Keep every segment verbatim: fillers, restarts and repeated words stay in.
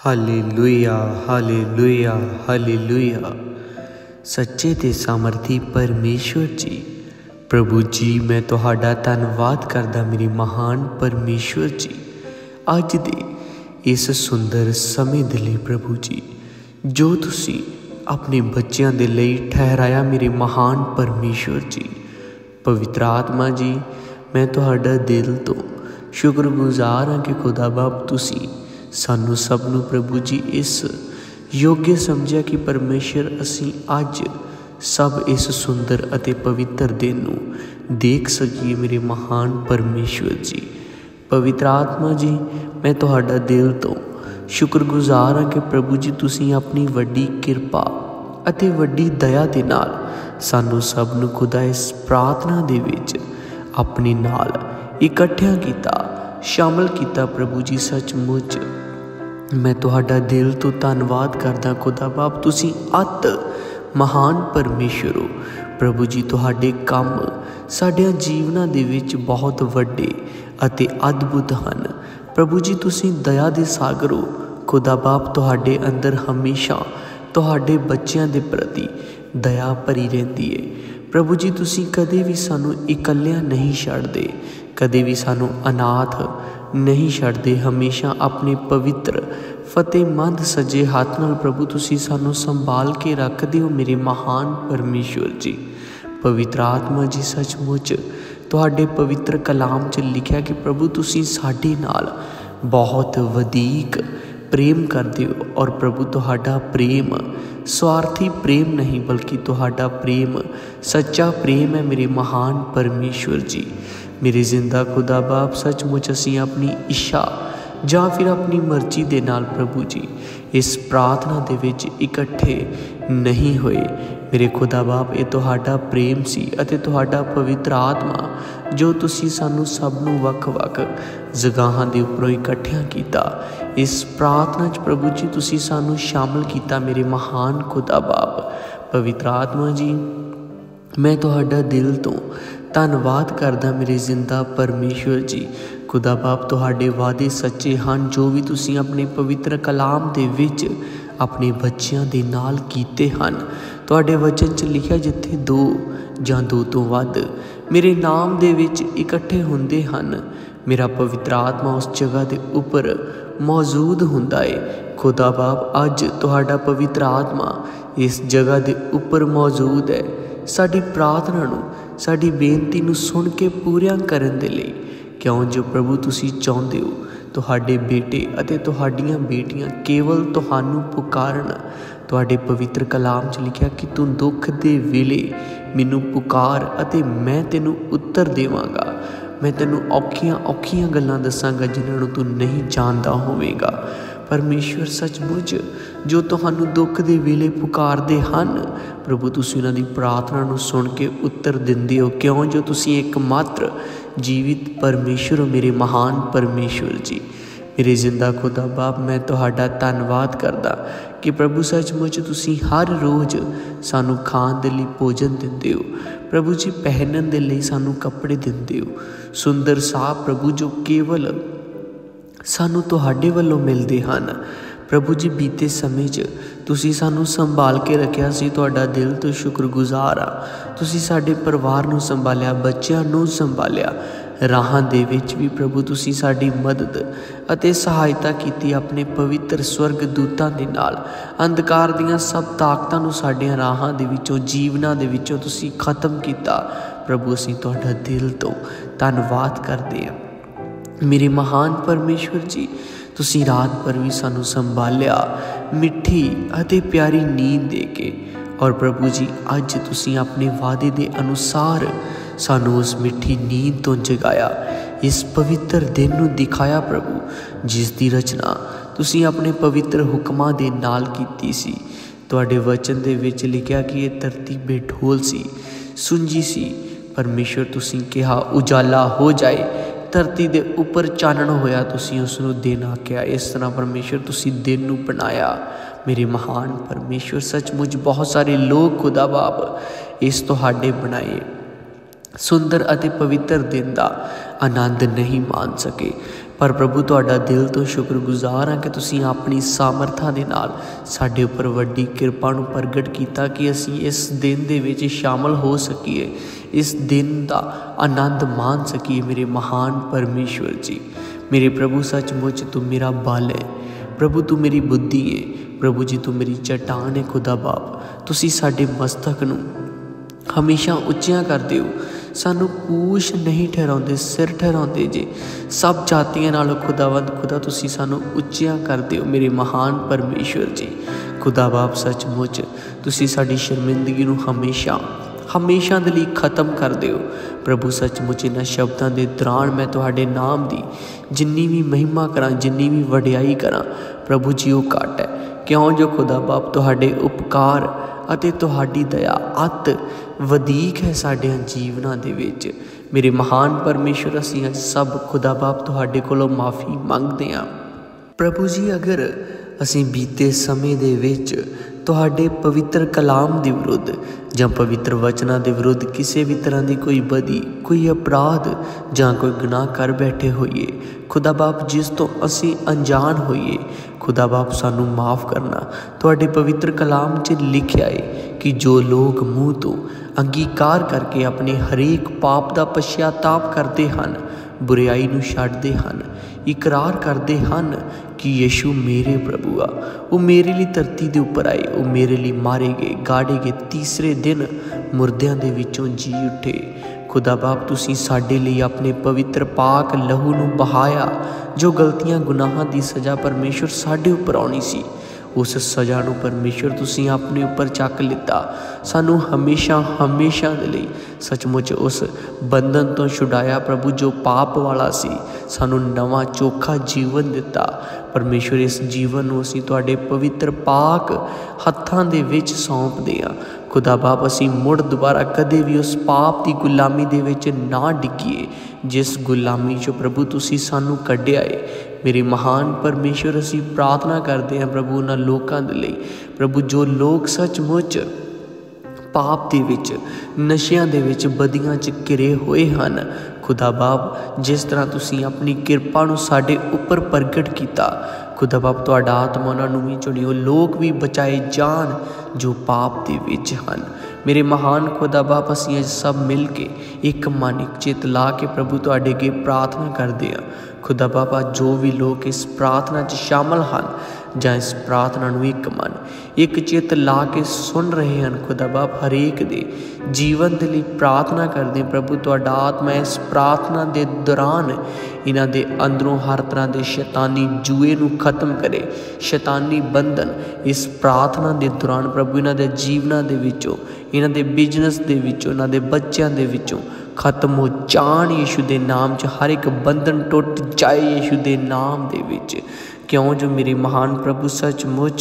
Hallelujah hallelujah hallelujah. सच्चे ते सामर्थी परमेश्वर जी, प्रभु जी मैं तुहाडा धन्नवाद करदा मेरे महान परमेश्वर जी, अज दे इस सुंदर समय दे लई प्रभु जी जो तुसी अपने बच्चों दे लई ठहराया मेरे महान परमेश्वर जी। पवित्र आत्मा जी मैं तुहाडा दिल तो शुक्रगुजार हाँ कि खुदा बाप तुसी सानू सब नू प्रभु जी इस योग्य समझिया कि परमेश्वर असी अज सब इस सुंदर अते पवित्र दिन नू देख सकीए मेरे महान परमेश्वर जी। पवित्र आत्मा जी मैं तुहाडा दिल तो शुक्रगुजार हाँ कि प्रभु जी तुसी अपनी वड्डी किरपा अते वड्डी दया दे नाल सानू सब नू खुदा इस प्रार्थना दे विच अपने नाल इकट्ठा कीता, शामिल किया। प्रभु जी सचमुच मैं तुहाडा दिल तो धन्नवाद करदा खुदा बाप, तुसी अत महान परमेश्वर हो प्रभु जी। तुहाडे काम साडियां जीवनां दे विच बहुत वड्डे अते अद्भुत हन प्रभु जी। तुसी दया दे सागर हो खुदा बाप, तुहाडे अंदर हमेशा तुहाडे बच्चों के प्रति दया भरी रहती है प्रभु जी। तुसी कदे भी सानू इकल्लियां नहीं छड्डदे, कदे भी सानू अनाथ नहीं छड्डदे, हमेशा अपने पवित्र फतेहमंद सज्जे हाथ नाल प्रभु तुसी सानू संभाल के रखदे हो मेरे महान परमेश्वर जी। पवित्र आत्मा जी सचमुच तुहाडे पवित्र कलाम च लिखिया कि प्रभु तुसी साडे नाल बहुत वधीक प्रेम करदे हो, और प्रभु तुहाडा प्रेम स्वार्थी प्रेम नहीं बल्कि तुहाडा प्रेम सच्चा प्रेम है मेरे महान परमेश्वर जी। मेरे जिंदा खुदा बाप सचमुच असी अपनी इच्छा ਜਾਂ फिर अपनी मर्जी दे नाल प्रभु जी इस प्रार्थना दे विच इकट्ठे नहीं होए मेरे खुदा बाप। ये तुहाडा प्रेम सी अते तुहाडा पवित्र आत्मा जो तुसी सानू सब नू वख-वख जगहां दे उपरों इकट्ठियां कीता। इस प्रार्थना च प्रभु जी तुसी सानू शामिल कीता मेरे महान खुदा बाप। पवित्र आत्मा जी मैं तुहाडा दिल तो धन्नवाद करदा मेरे जिंदा परमेश्वर जी। खुदा बाप तुहाडे वादे सच्चे हन, जो भी तुसी अपने पवित्र कलाम दे विच अपने बच्चों दे नाल कीते हन। तुहाडे वचन च लिखिया जिथे दो जां दो तो वध मेरे नाम दे विच इकट्ठे हुंदे हन, मेरा पवित्र आत्मा उस जगह दे उपर मौजूद हुंदा है। खुदा बाप अज तुहाडा पवित्र आत्मा इस जगह दे उपर मौजूद है, साडी प्रार्थना नू साडी बेनती नू सुन के पूरा करन दे लई, क्यों जो प्रभु तुसी चाहुंदे हो तुहाडे बेटे अते तुहाडीआं बेटियां केवल तुहानू पुकारन। तुहाडे पवित्र कलाम च लिखिया कि तू दुख दे वेले मैनू पुकार अते मैं तेनू उत्तर देवांगा, मैं तेनू औखियां औखियां गल्लां दसांगा जिन्हां नू तू नहीं जानदा होवेगा। परमेश्वर सचमुच जो तुहानू दुख दे वेले पुकारदे हन प्रभु तुसी उन्हां दी प्रार्थना नू सुन के उत्तर दिंदे हो, क्यों जो तुसी एकमात्र जीवित परमेश्वर हो मेरे महान परमेश्वर जी। मेरे जिंदा खुदा बाप मैं तुहाडा धन्नवाद करदा कि प्रभु सचमुच तुसी हर रोज़ सानू खाण दे लई भोजन दिंदे हो प्रभु जी, पहनण दे लई सानू कपड़े दिंदे हो, सुंदर साह प्रभु जो केवल सानू तुहाडे वल्लों मिलदे हन। प्रभु जी बीते समय च तुसी सानू संभाल के रखिया सी, तुहाडा दिल तो शुक्रगुजार आ। तुसी साडे परिवार नू संभालिया, बच्चों नू संभालिया, राहां दे विच भी प्रभु तुसी साडी मदद अते सहायता कीती अपने पवित्र स्वर्ग दूतां दे नाल। अंधकार दीआं सब ताकतां नू साडियां राहां दे विचों जीवनां दे विचों तुसी खत्म कीता। प्रभु असीं तुहाडा दिल तो धन्नवाद करदे हां मेरे महान परमेश्वर जी। तुसी रात भर भी सानू संभालिया मिठी अते प्यारी नींद दे के, और प्रभु जी अज तुसी अपने वादे दे अनुसार सानू उस मिठी नींद तो जगाया, इस पवित्र दिन नू दिखाया प्रभु जिस दी रचना तुसी अपने पवित्र हुक्मां दे नाल कीती सी। तुहाडे वचन दे विच लिखिया कि ये धरती बेढोल सी, सुंजी सी। परमेश्वर तुसी कहा उजाला हो जाए, धरती दे उपर चानण होया, तुसी उसनू दिन आख्या। इस तरह परमेश्वर तुसी दिन नू बनाया मेरे महान परमेश्वर। सचमुच बहुत सारे लोग खुदा बाप इस तुहाडे बनाए सुंदर अति पवित्र दिन का आनंद नहीं मान सके। पर प्रभु तुहाडा दिल तो शुक्रगुजार हाँ कि तुसीं अपनी सामर्थां दे नाल साडे उपर वड्डी किरपा नूं प्रगट कीता कि असीं इस दिन दे विच शामिल हो सकीए, इस दिन दा आनंद मान सकीए। मेरे महान परमेश्वर जी, मेरे प्रभु सचमुच तू मेरा बल है, प्रभु तू मेरी बुद्धि है, प्रभु जी तू मेरी चट्टान है। खुदा बाप तुसीं साडे मस्तक नूं हमेशा उच्चियां करदे हो, सानू पूछ नहीं ठहराउंदे, सिर ठहराउंदे जे सब जातियां नालों खुदावंद खुदा तुसीं सानू उच्चियां करदे हो। मेरे महान परमेश्वर जी, खुदा बाप सचमुच तुसीं साडी शर्मिंदगी नूं हमेशा हमेशा दे लई खत्म कर दिओ। प्रभु सचमुच इन्हां शब्दां दे दौरान मैं तुहाडे नाम दी जिन्नी भी महिमा करां, जिन्नी भी वडियाई करां प्रभु जी वो घट है, क्यों जो खुदा बाप तुहाडे उपकार अते तुहाडी दया अत वधीक है साडे जीवनां दे विच। मेरे महान परमेश्वर असीं अज सब खुदा बाप तुहाडे कोलों माफ़ी मंगदे हां। प्रभु जी अगर असीं बीते समय दे विच तुहाडे पवित्र कलाम दे विरुद्ध जां पवित्र वचनां दे विरुद्ध किसी भी तरह की कोई बदी, कोई अपराध जां कोई गुनाह कर बैठे होइए, खुदा बाप जिस तो असीं अनजान होइए, खुदा बाप सानू माफ़ करना। तुहाडे पवित्र कलाम च लिखिया है कि जो लोग मूँह तो अंगीकार करके अपने हरेक पाप का पश्चाताप करते हैं, बुराई नूं छड्डदे हन, इकरार करते हैं कि यीशु मेरे प्रभु आ, वो मेरे लिए धरती के उपर आए, वो मेरे लिए मारे गए, गाड़े गए, तीसरे दिन मुर्दियां दे विचों जी उठे। खुदा बाप तुसीं साडे लिए अपने पवित्र पाक लहू नूं बहाया, जो गलतियां गुनाहां दी सज़ा परमेश्वर साडे उपर आउणी सी, उस सज़ा नूं परमेश्वर तुसीं अपने उपर चक लिता। सानू हमेशा हमेशा दे लई सचमुच उस बंधन तो छुड़ाया प्रभु जो पाप वाला सी, सानू नवा चोखा जीवन दिता। परमेश्वर इस जीवन नूं असीं तुहाडे पवित्र पाक हत्थां दे विच सौंपदे हां। खुदा बाप असीं मुड़ दोबारा कदे भी उस पाप की गुलामी दे विच ना डिग्गीए जिस गुलामी चो प्रभु तुसीं सानू कढिया है। मेरे महान परमेश्वर असीं प्रार्थना करते हैं प्रभु उन्हां लोकां दे लई, प्रभु जो लोग सचमुच पाप दे विच, नशियां दे विच, बदियां च घिरे होए हन, खुदा बाप जिस तरह तुसीं अपनी किरपा नूं साडे उपर प्रगट कीता, खुदा बाप तुहाडा आत्मा उन्हां नूं भी चुणियो, लोग भी बचाए जान जो पाप दे विच हन। मेरे महान खुदा बाप असीं अज सब मिल के एक मन एक चित ला के प्रभु तुहाडे अगे प्रार्थना करते हैं। खुदा बापा जो भी लोग इस प्रार्थना च शामिल हैं जां इस प्रार्थना नूं एक मन एक चित ला के सुन रहे हैं, खुदा बाप हरेक दे जीवन के लिए प्रार्थना करते हैं प्रभु तुहाडा आत्मा इस प्रार्थना के दौरान इन्हां दे अंदरों हर तरह के शैतानी जुए नूं खत्म करे, शैतानी बंधन इस प्रार्थना के दौरान प्रभु इन्हां दे जीवनां दे विचों, इन्हां दे बिजनेस दे विचों, इन्हां दे बच्चों दे विचों खत्म हो जान यीशु दे नाम च। हर एक बंधन टुट जाए यीशु दे नाम दे विच, क्यों जो मेरे महान प्रभु सचमुच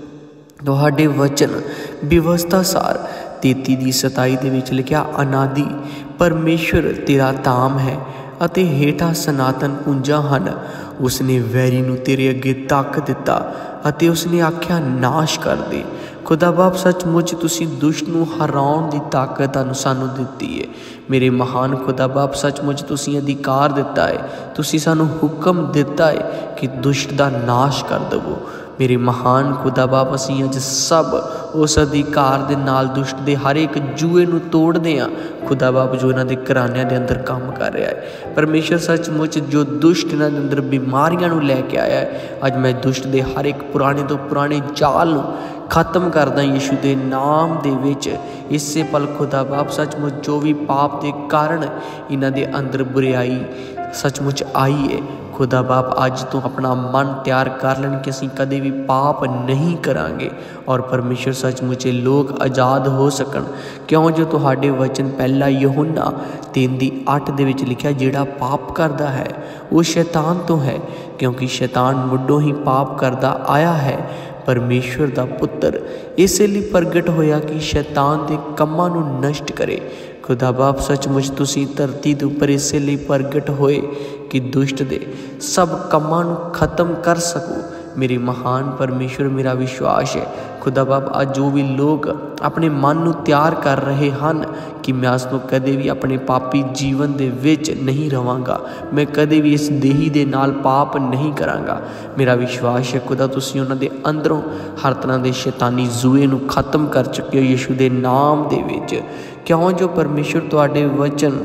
तुहाडे वचन व्यवस्था सार तेती दी सताई दे विच लिखिया, अनादि परमेश्वर तेरा धाम है अते हेठा सनातन पूंजा हन। उसने वैरी नूं तेरे अगे तक दिता अते उसने आख्या नाश कर दे। खुदा बाप सचमुच तुसीं दुष्ट नूं हराउण दी ताकत सानू दित्ती है। मेरे महान खुदा बाप सचमुच तुसीं अधिकार दिता है, तुसीं सानू हुक्म दिता है कि दुष्ट दा नाश कर दवो। मेरे महान खुदा बाप असीं अज सब उस अधिकार दे नाल दुष्ट दे हर एक जुए नूं तोड़दे हां। खुदा बाप जो इन्हां दे घरानिਆਂ दे अंदर काम कर रहा है, परमेश्वर सचमुच जो दुष्ट इन्हां दे अंदर बीमारियां नूं लैके आया है, अज मैं दुष्ट दे हर एक पुराने तो पुराने जाल नूं खत्म करदा यीशु दे नाम दे विच। इसे पल खुदा बाप सचमुच जो भी पाप के कारण इन्हां दे अंदर बुराई सचमुच आई है, खुदा बाप अज तो अपना मन तैयार कर लें कि असीं कदे भी पाप नहीं करांगे और परमेश्वर सचमुच लोग आज़ाद हो सकन। क्यों जो तुहाडे वचन पहला यूहन्ना तीन दी अठ दे विच लिखिया, जिहड़ा पाप करदा है वो शैतान तो है, क्योंकि शैतान मुढ़ों ही पाप करदा आया है। परमेश्वर दा पुत्र इसे लिए प्रगट होया कि शैतान के कम्मां नूं नष्ट करे। खुदा बाप सचमुच तुसीं धरती के उपर इसे लिए प्रगट होए कि दुष्ट दे सब कम्मां नूं खत्म कर सको। मेरे महान परमेश्वर मेरा विश्वास है खुदा बाप अज जो भी लोग अपने मन नूं तैयार कर रहे हैं कि मैं अस तो कदे भी अपने पापी जीवन दे विच नहीं रवांगा, मैं कदे भी इस देही दे नाल पाप नहीं करांगा, मेरा विश्वास है खुदा तुसीं उन्हां दे अंदरों हर तरह के शैतानी जुए नूं खत्म कर चुके हो यीशु दे नाम दे विच। क्यों जो परमेश्वर तुहाडे वचन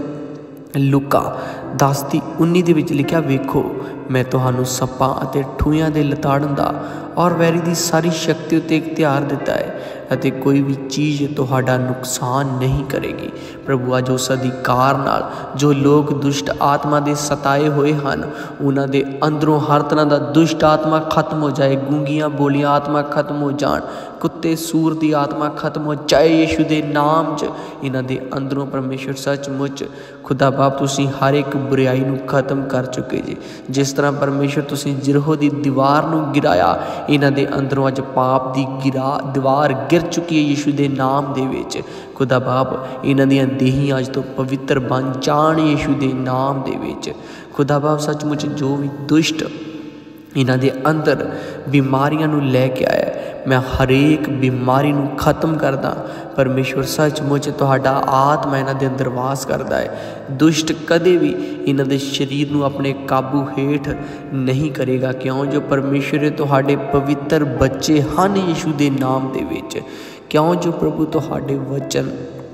लुका दस दी उन्नी दे विच लिखिया, वेखो मैं तुहानूं सप्पां अते ठूहियां दे लताड़न दा और वैरी दी सारी शक्ति उत्ते इख्तियार दिता है अते कोई भी चीज़ तुहाडा नुकसान नहीं करेगी। प्रभु अज उस अधिकार नाल जो लोग दुष्ट आत्मा दे सताए हुए हैं उन्हां दे अंदरों हर तरह का दुष्ट आत्मा खत्म हो जाए, गूंगियां बोलियां आत्मा खत्म हो जान, कुत्ते सूर की आत्मा खत्म हो जाए यीशु दे नाम च। इन्हां दे अंदरों परमेश्वर सचमुच खुदा बाप तुसीं हर एक बुराई नूं खत्म कर चुके जी। जिस तरह परमेश्वर तुसीं जिरहो दी दीवार नूं गिराया, इन्हां दे अंदरों अज पाप दी गिरा दीवार गिर चुकी है यीशु दे नाम दे विच। खुदा बाप इन्हां दियां देहियां अज तो पवित्र बन जाण यीशु दे नाम दे विच। खुदा बाप सचमुच जो भी दुष्ट इन्हां दे अंदर बीमारियां नूं लैके आया, मैं हरेक बीमारी नूं खत्म करदा। परमेश्वर सचमुच तुहाडा आत्मा इन्हां दे अंदर वास करदा है। दुष्ट कदे भी इन्हां दे शरीर नूं अपने काबू हेठ नहीं करेगा, क्यों जो परमेश्वर तुहाडे पवित्र बच्चे हन यीशु दे नाम दे विच। क्यों जो प्रभु तुहाडे वचन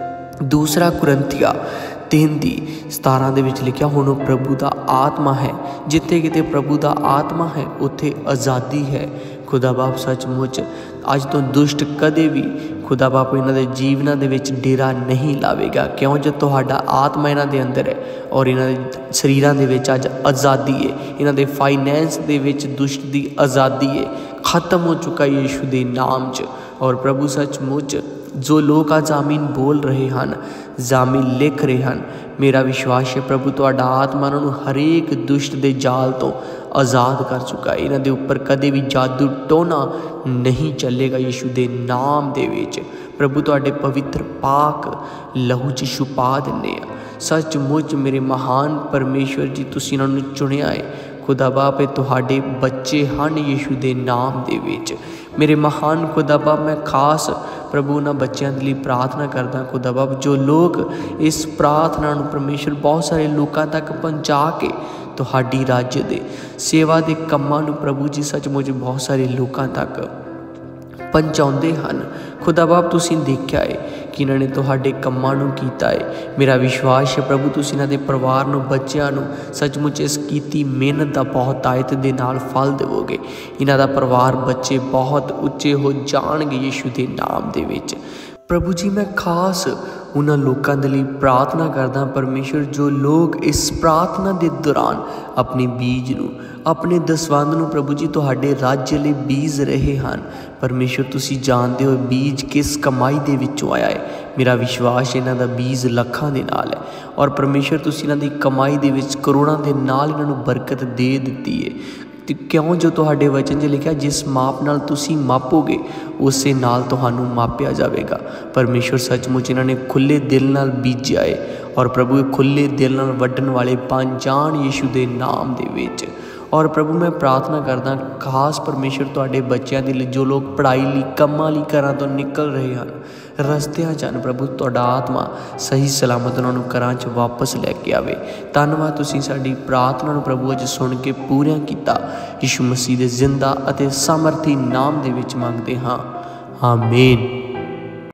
दूसरा कुरंथिया तीन दी सतारां दे विच लिखिया, हुण प्रभु दा आत्मा है, जिथे किते प्रभु दा आत्मा है उत्थे आज़ादी है। खुदा बाप सचमुच अज तो दुष्ट कदे भी खुदा बाप इन्हां दे जीवनां दे विच डेरा नहीं लावेगा, क्यों जो तुहाडा आत्मा इन्हां दे अंदर है और इन्हां दे शरीरां दे विच अज आज़ादी है। इन्हां दे फाइनैंस दे विच दुष्ट दी आज़ादी है, खत्म हो चुका है यीशु दे नाम च। और प्रभु सचमुच जो लोग आज आमीन बोल रहे हैं, जामीन लिख रहे हैं, मेरा विश्वास है प्रभु तुहाडा आत्मा उन्होंने हरेक दुष्ट दे जाल तो आज़ाद कर चुका है। इन्हां दे उपर कदे भी जादू टोना नहीं चलेगा यीशु दे नाम दे विच। प्रभु तुहाडे पवित्र पाक लहू च छुपा दिंदे आ। सचमुच मेरे महान परमेश्वर जी तुसीं इन्हां नूं चुनिया है। खुदा बाप ये तुहाडे बच्चे हन यीशु दे नाम दे विच। मेरे महान खुदा बाप मैं खास प्रभु उन्हां बच्चों के लिए प्रार्थना करदा। खुदा बाप जो लोग इस प्रार्थना नूं परमेश्वर बहुत सारे लोगों तक पहुँचा के तुहाडी राज्य दे सेवा के कामां नूं प्रभु जी सचमुच बहुत सारे लोगों तक पहुँचाउंदे हन। खुदा बाप तुसीं देखिया है कि इन्होंने तुहाडे कामां नूं कीता है। मेरा विश्वास है प्रभु तुसीं इन्हां दे परिवार नूं बच्चिआं नूं सचमुच इस कीती मेहनत दा बहुत आयत दे नाल फल देवोगे। इन्हां दा परिवार बच्चे बहुत उच्चे हो जाणगे यीशु दे नाम दे विच। प्रभु जी मैं खास उन्हां लोकां दे लई प्रार्थना करदा परमेश्वर जो लोग इस प्रार्थना के दौरान अपने बीज नूं अपने दसवंध नूं प्रभु जी तुहाडे राज्य लई बीज रहे हैं। परमेश्वर तुसीं जानदे हो बीज किस कमाई दे विचों आया है। मेरा विश्वास इन्हां दा बीज लखां दे नाल है और परमेश्वर तुसीं इन्हां दी कमाई दे विच करोड़ां दे नाल इन्हां नूं बरकत दे दित्ती है। तो क्यों जो तुहाडे वचन च लिखा जिस माप नाल तुसीं मापोगे उसे नाल तुहानूं मापिया जाएगा। परमेश्वर सचमुच इन्होंने खुले दिल नाल बीजा है और प्रभु खुले दिल नाल वड्डण वाले बन जाण यीशु दे नाम दे विच। और प्रभु मैं प्रार्थना करदा खास परमेश्वर तुहाडे बच्चों के लिए जो लोग पढ़ाई लई कम्मां लई घरां तो निकल रहे हैं रस्तियां चन प्रभु तुहाडा आत्मा सही सलामत उन्हां नूं घरां च वापस लैके आवे। धन्नवाद तुसीं साडी प्रार्थना नूं प्रभु अज सुण के पूरा कीता। यीशु मसीह दे जिंदा अते सामर्थी नाम दे विच मंगदे हां, आमीन।